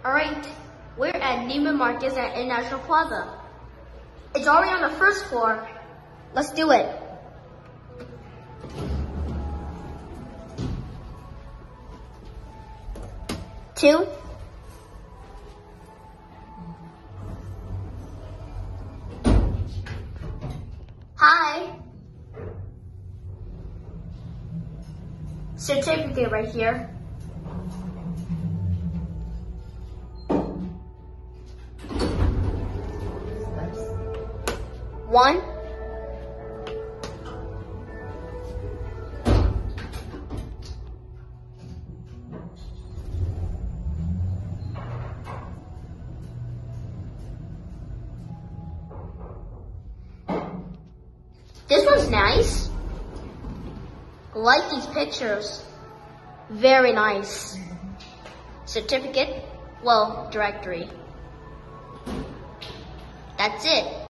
Alright, we're at Neiman Marcus at International Plaza. It's already on the first floor. Let's do it. Two. Hi. Certificate right here. One. This one's nice. I like these pictures. Very nice. Certificate, well, directory. That's it.